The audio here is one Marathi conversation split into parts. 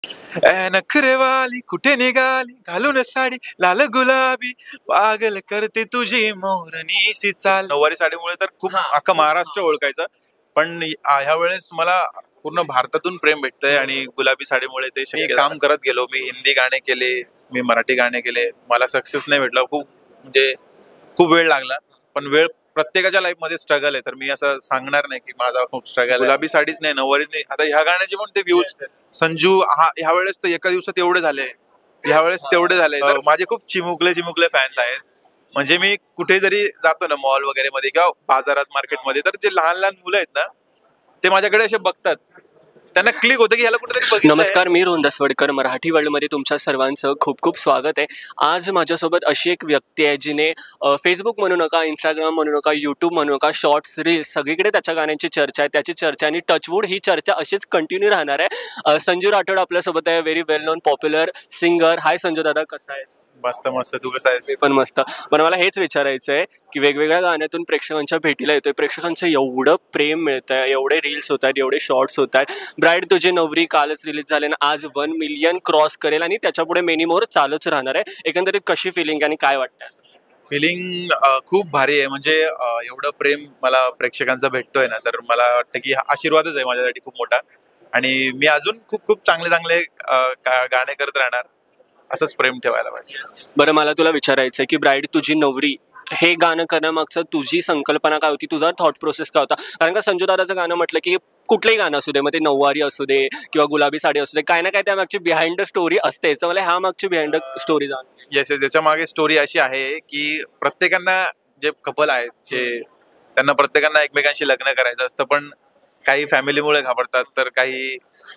नखरेवाली कुठे निघाली घालून साडी लाल गुलाबी पागल करते तुझी मोरनीसी चाल. नऊवारी साडीमुळे तर खूप अख्खा महाराष्ट्र ओळखायचा. पण ह्या वेळेस मला पूर्ण भारतातून प्रेम भेटतंय आणि गुलाबी साडीमुळे ते शक्य काम करत गेलो. मी हिंदी गाणे केले, मी मराठी गाणे केले. मला सक्सेस नाही भेटला, खूप म्हणजे खूप वेळ लागला. पण वेळ प्रत्येकाच्या लाईफ मध्ये स्ट्रगल आहे, तर मी असं सांगणार नाही की माझा खूप स्ट्रगल. गुलाबी साडीच नाही, नऊवारी नाही. आता ह्या गाण्याचे पण ते व्ह्यूज संजू ह्या वेळेस तर एका दिवसात एवढे झाले, ह्या वेळेस तेवढे झाले. तर माझे खूप चिमुकले चिमुकले फॅन्स आहेत. म्हणजे मी कुठे जरी जातो ना मॉल वगैरे मध्ये किंवा बाजारात मार्केटमध्ये, तर जे लहान लहान मुलं आहेत ना ते माझ्याकडे असे बघतात, त्यांना क्लिक होतं की ह्याला कुठेतरी बघितलंय. नमस्कार, मी रोहन दसवडकर. मराठी वर्ल्डमध्ये तुमच्या सर्वांचं खूप खूप स्वागत आहे. आज माझ्यासोबत अशी एक व्यक्ती आहे जिने फेसबुक म्हणू नका, इंस्टाग्राम म्हणू नका, यूट्यूब म्हणू नका, शॉर्ट्स, रील्स सगळीकडे त्याच्या गाण्यांची चर्चा आहे. त्याची चर्चा आणि टचवूड ही चर्चा अशीच कंटिन्यू राहणार आहे. संजू राठोड आपल्यासोबत आहे, very well known popular singer. Hi Sanju दादा, कसा आहेस? मस्त मस्त, तू कसा आहेस? मी पण मस्त. पण मला हेच विचारायचं आहे की वेगवेगळ्या गाण्यातून प्रेक्षकांच्या भेटीला येतोय, प्रेक्षकांचं एवढं प्रेम मिळत आहे, एवढे रील्स होत आहेत, एवढे शॉर्ट्स होत आहेत. ब्राईड तुझी नवरी कालच रिलीज झाले ना, आज 1 मिलियन क्रॉस करेल आणि त्याच्या पुढे मेनी मोर चालूच राहणार आहे. एकंदरीत कशी फिलिंग आणि काय वाटतं? फिलिंग खूप भारी आहे. म्हणजे एवढं प्रेम मला प्रेक्षकांचा भेटतोय ना, तर मला वाटतं की हा आशीर्वादच आहे माझ्यासाठी खूप मोठा. आणि मी अजून खूप खूप चांगले चांगले गाणे करत राहणार. असंच प्रेम ठेवायला पाहिजे. बरं, मला तुला विचारायचं आहे की ब्राईड तुझी नवरी हे गाणं करण्यामागचं तुझी संकल्पना काय होती, तुझा थॉट प्रोसेस काय होता? कारण का संजू दादाचं गाणं म्हटलं की कुठलंही गाणं असू दे, मग ते नऊवारी असू दे किंवा गुलाबी साडी असू दे, काय ना काय त्यामागची बिहाइंड द स्टोरी असते. तर मला ह्या मागची बिहाइंड द स्टोरी जाण. येस येस, याच्या मागे स्टोरी अशी आहे की प्रत्येकांना, जे कपल आहेत जे त्यांना प्रत्येकांना एकमेकांशी लग्न करायचं असतं, पण काही फॅमिलीमुळे घाबरतात, तर काही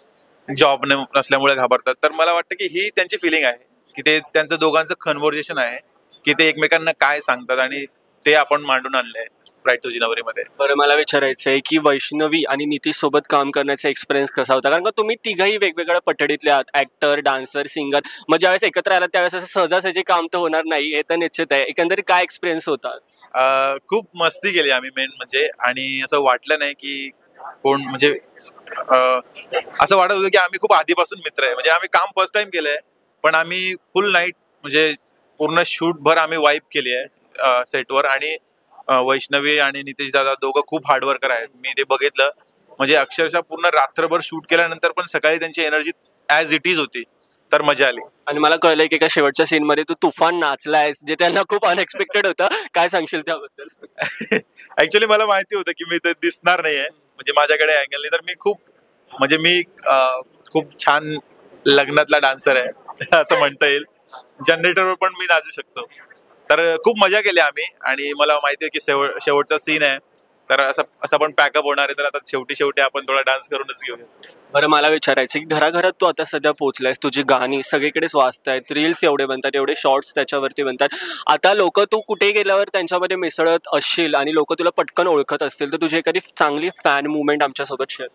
जॉब नसल्यामुळे घाबरतात. तर मला वाटतं की ही त्यांची फिलिंग आहे की ते त्यांचं दोघांचं कन्व्हर्सेशन आहे की ते एकमेकांना काय सांगतात, आणि ते आपण मांडून आणलंय ब्राईड तुझी नवरीमध्ये. बरं, मला विचारायचं आहे की वैष्णवी आणि नितीश सोबत काम करण्याचा एक्सपिरियन्स कसा होता? कारण का तुम्ही तिघही वेगवेगळ्या पठडीतले आहात, ऍक्टर, डान्सर, सिंगर. मग ज्यावेळेस एकत्र आलात त्यावेळेस असं सहजासहजी काम तर होणार नाही, हे तर निश्चित आहे. एकंदरीत काय एक्सपिरियन्स होता? खूप मस्ती केली आम्ही मेन म्हणजे, आणि असं वाटलं नाही की कोण म्हणजे असं वाटत होतं की आम्ही खूप आधीपासून मित्र आहे. म्हणजे आम्ही काम फर्स्ट टाइम केलंय, पण आम्ही फुल नाईट म्हणजे पूर्ण शूट भर आम्ही वाईप केली आहे सेटवर. आणि वैष्णवी आणि नितेश दादा दोघं खूप हार्डवर्कर आहेत. मी ते बघितलं, म्हणजे अक्षरशः पूर्ण रात्रभर शूट केल्यानंतर पण सकाळी त्यांची एनर्जी ऍज इट इज होती. तर मजा आली. आणि मला कळलंय की एका शेवटच्या सीन मध्ये तू तुफान नाचलायस, जे त्यांना खूप अनएक्सपेक्टेड होतं. काय सांगशील त्याबद्दल? ऍक्च्युली मला माहिती होतं की मी ते दिसणार नाहीये, म्हणजे माझ्याकडे अँगल नाही. तर मी खूप म्हणजे मी खूप छान लग्नातला डान्सर आहे असं म्हणता येईल. जनरेटरवर पण मी नाचू शकतो. तर खूप मजा केली आम्ही, आणि मला माहिती आहे की शेवटचा सीन आहे, तर असं पण पॅकअप होणार आहे. तर आता शेवटी आपण थोडा डान्स करूनच घेऊया. बरं, मला विचारायचं की घराघरात तू आता सध्या पोहोचलायस, तुझी गाणी सगळीकडेच वाजतायत, रील्स एवढे बनतात, एवढे शॉर्ट्स त्याच्यावरती बनतात. आता लोक तू कुठे गेल्यावर त्यांच्यामध्ये मिसळत असशील आणि लोक तुला पटकन ओळखत असतील, तर तुझी एखादी चांगली फॅन मुवमेंट आमच्यासोबत शेअर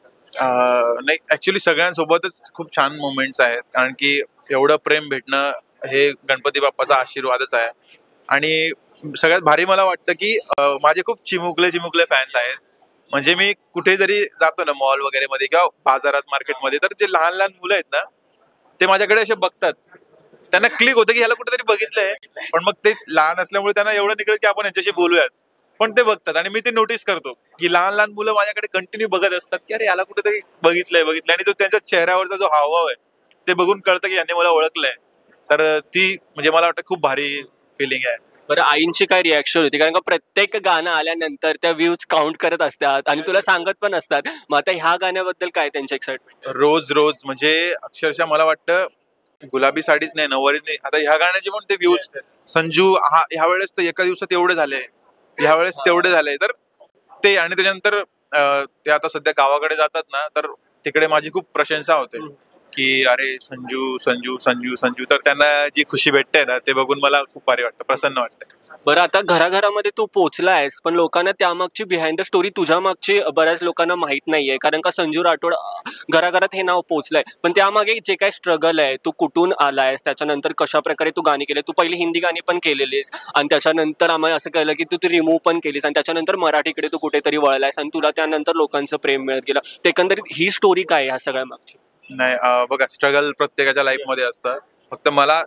कर. नाही, ऍक्च्युली सगळ्यांसोबतच खूप छान मोमेंट्स आहेत, कारण की एवढं प्रेम भेटणं हे गणपती बाप्पाचा आशीर्वादच आहे. आणि सगळ्यात भारी मला वाटतं की माझे खूप चिमुकले चिमुकले फॅन्स आहेत. म्हणजे मी कुठे जरी जातो ना मॉल वगैरे मध्ये किंवा बाजारात मार्केटमध्ये, तर जे लहान लहान मुलं आहेत ना ते माझ्याकडे असे बघतात, त्यांना क्लिक होतं की ह्याला कुठेतरी बघितलंय. पण मग ते लहान असल्यामुळे त्यांना एवढं निघत की आपण यांच्याशी बोलूयात, पण ते बघतात. आणि मी ते नोटीस करतो की लहान लहान मुलं माझ्याकडे कंटिन्यू बघत असतात की अरे याला कुठेतरी बघितलंय. आणि तो त्यांच्या चेहऱ्यावरचा जो हावभाव आहे ते बघून कळतं की यांनी मला ओळखलंय. तर ती म्हणजे मला वाटतं खूप भारी फिलिंग आहे. बरं, आईंची काय रिॲक्शन होती? कारण का प्रत्येक गाणं आल्यानंतर त्या व्ह्यूज काउंट करत असतात आणि तुला सांगत पण असतात. मग आता ह्या गाण्याबद्दल काय त्यांची एक्साइटमेंट? रोज रोज म्हणजे अक्षरशः मला वाटतं गुलाबी साडीच नाही, नऊवारीच नाही. आता ह्या गाण्याचे पण ते व्ह्यूज संजू ह्या वेळेस तर एका दिवसात एवढे झाले, ह्या वेळेस तेवढे झाले. तर ते, आणि त्याच्यानंतर ते आता सध्या गावाकडे जातात ना, तर तिकडे माझी खूप प्रशंसा होते की अरे संजू संजू संजू संजू. तर त्यांना जी खुशी भेटते ना, ते बघून मला खूप भारी वाटतं, प्रसन्न वाटतं. बरं, आता घराघरामध्ये तू पोहोचलायस, पण लोकांना त्यामागची बिहाइंड द स्टोरी तुझ्या मागची बऱ्याच लोकांना माहित नाहीये. कारण का संजू राठोड घराघरात हे नाव पोहोचलंय, पण त्यामागे जे काही स्ट्रगल आहे, तू कुठून आलायस, त्याच्यानंतर कशा प्रकारे तू गाणी केली. तू पहिली हिंदी गाणी पण केलेलीस आणि त्याच्यानंतर आम्हाला असं कळलं की तू रिमूव्ह पण केलीस आणि त्याच्यानंतर मराठीकडे तू कुठेतरी वळलायस आणि तुला त्यानंतर लोकांचं प्रेम मिळत गेलं. ते एकंदरीत ही स्टोरी काय आहे ह्या सगळ्या मागची? नाही बघा, स्ट्रगल प्रत्येकाच्या लाईफ मध्ये असतं. फक्त मला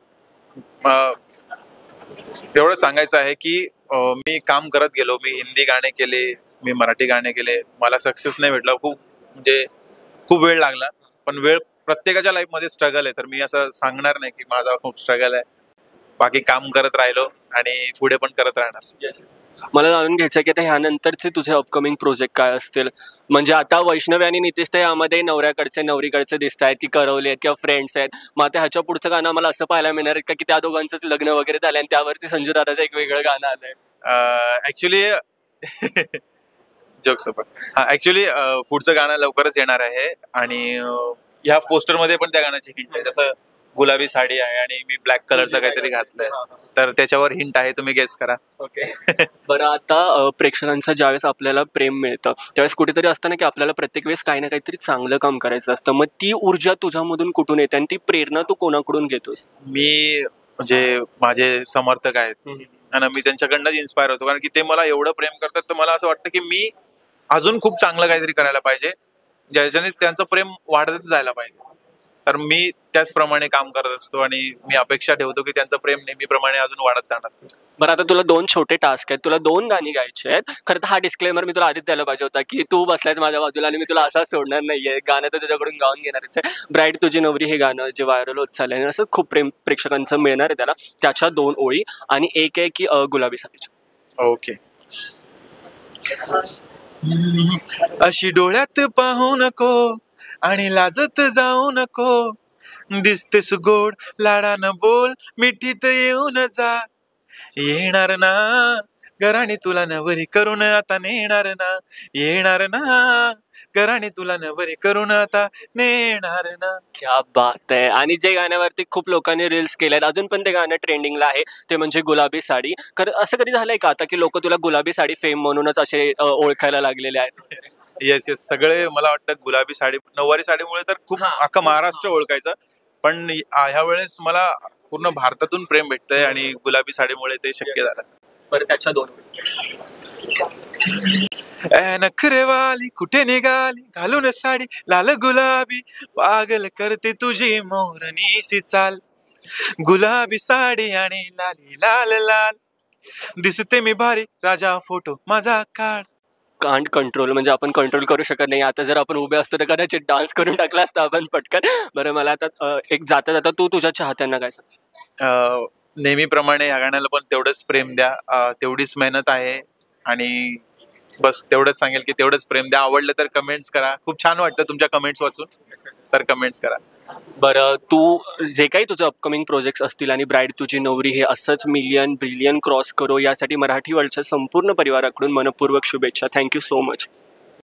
एवढं सांगायचं आहे की मी काम करत गेलो, मी हिंदी गाणे केले, मी मराठी गाणे केले, मला सक्सेस नाही भेटला, खूप म्हणजे खूप वेळ लागला. पण वेळ प्रत्येकाच्या लाईफ मध्ये स्ट्रगल आहे, तर मी असं सांगणार नाही की माझा खूप स्ट्रगल आहे. बाकी काम करत राहिलो आणि पुढे पण करत राहणार. मला जाणून घ्यायचं आहे की आता ह्यानंतरचे तुझे अपकमिंग प्रोजेक्ट काय असतील. म्हणजे आता वैष्णवी आणि नितेश तर यामध्ये नवऱ्याकडचे नवरीकडचे दिसत आहेत की करवले आहेत किंवा फ्रेंड्स आहेत. मग आता ह्याच्या पुढचं गाणं मला असं पाहायला मिळणार आहे का की त्या दोघांचंच लग्न वगैरे झालं आणि त्यावरती संजू दादाचं एक वेगळं गाणं आलंय. ऍक्च्युली जोक्स पण ऍक्च्युली पुढचं गाणं लवकरच येणार आहे आणि ह्या पोस्टर मध्ये पण त्या गाण्याची हिंट आहे. जसं गुलाबी साडी आहे आणि मी ब्लॅक कलरचं काहीतरी घातलंय, तर त्याच्यावर हिंट आहे, तुम्ही गेस करा. ओके. बरं, आता प्रेक्षकांचं ज्यावेळेस आपल्याला प्रेम मिळतं त्यावेळेस कुठेतरी असतं ना की आपल्याला प्रत्येक वेळेस काही ना काहीतरी चांगलं काम करायचं असतं. मग ती ऊर्जा तुझ्यामधून कुठून येते आणि ती प्रेरणा तू कोणाकडून घेतोस? मी म्हणजे माझे समर्थक आहेत आणि मी त्यांच्याकडनंच इन्स्पायर होतो, कारण की ते मला एवढं प्रेम करतात, तर मला असं वाटतं की मी अजून खूप चांगलं काहीतरी करायला पाहिजे, ज्याच्याने त्यांचं प्रेम वाढतच जायला पाहिजे. तर मी त्याचप्रमाणे काम करत असतो आणि मी अपेक्षा ठेवतो की त्यांचं प्रेम नेहमीप्रमाणे अजून वाढत जाणार. बरं, आता तुला 2 छोटे टास्क आहेत. तुला 2 गाणी गायची आहेत. खरं तर हा डिस्क्लेमर मी तुला आधीच द्यायला पाहिजे होता की तू बसलायस माझ्या बाजूला आणि मी तुला असा सोडणार नाहीये. गाणं तर तुझ्याकडून गाऊन घेणारच आहे. ब्राईड तुझी नवरी हे गाणं जे व्हायरल होत चाललंय आणि असंच खूप प्रेम प्रेक्षकांचं मिळणार आहे त्याला. त्याच्या 2 ओळी आणि एक आहे की गुलाबी साडीची. ओके. अशी डोळ्यात पाहू नको आणि लाजत जाऊ नको, दिसतेस गोड लाडानं बोल, मिठीत येऊन जा. येणार ना घराने तुला नवरी करून आता नेणार ना, येणार ना घराने तुला नवरी करून आता नेणार ना. क्या बात आहे. आणि जे गाण्यावरती खूप लोकांनी रील्स केल्यात, अजून पण ते गाणं ट्रेंडिंगला आहे, ते म्हणजे गुलाबी साडी. खरं असं कधी झालंय का आता की लोक तुला गुलाबी साडी फेम म्हणूनच असे ओळखायला लागलेले आहेत? येस येस, सगळे मला वाटतं गुलाबी साडी, नऊवारी साडीमुळे तर खूप अख्खं महाराष्ट्र ओळखायचं. पण ह्या वेळेस मला पूर्ण भारतातून प्रेम भेटतंय आणि गुलाबी साडीमुळे ते शक्य झालं. बरं, त्याच्या 2 नखरेवाली कुठे निघाली, घालून साडी लाल गुलाबी, पागल करते तुझी मोरनीची चाल. गुलाबी साडी आणि लाली लाल लाल, दिसते मी भारी राजा फोटो माझा काढ. कांट कंट्रोल, म्हणजे आपण कंट्रोल करू शकत नाही. आता जर आपण उभे असतो तर कदाचित डान्स करून टाकला असता आपण पटकन. बरं, मला आता एक जाता जाता तू तुझ्या चाहत्यांना काय सांग? नेहमीप्रमाणे या गाण्याला पण तेवढंच प्रेम द्या, तेवढीच मेहनत आहे आणि बस तेवढंच सांगेल की तेवढंच प्रेम द्या. आवडलं तर कमेंट्स करा, खूप छान वाटतं तुमच्या कमेंट्स वाचून, तर कमेंट्स करा. बरं, तू जे काही तुझं अपकमिंग प्रोजेक्ट्स असतील आणि ब्राईड तुझी नवरी हे असंच मिलियन ब्रिलियन क्रॉस करो, यासाठी मराठी वर्ल्डच्या संपूर्ण परिवाराकडून मनपूर्वक शुभेच्छा. Thank you so much.